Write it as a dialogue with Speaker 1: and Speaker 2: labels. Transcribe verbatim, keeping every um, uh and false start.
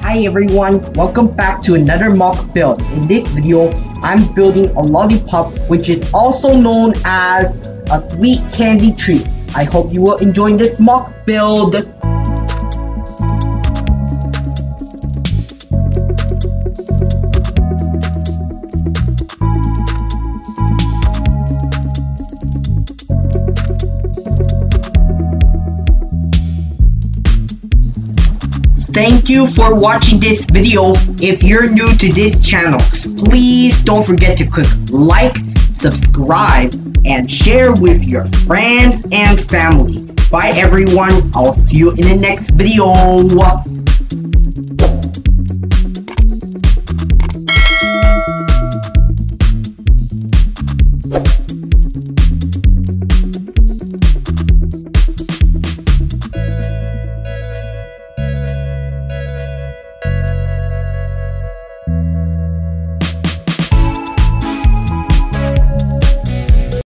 Speaker 1: Hi everyone, welcome back to another M O C build. In this video, I'm building a lollipop which is also known as a sweet candy treat. I hope you will enjoy this M O C build. Thank you for watching this video. If you're new to this channel, please don't forget to click like, subscribe, and share with your friends and family. Bye everyone, I'll see you in the next video.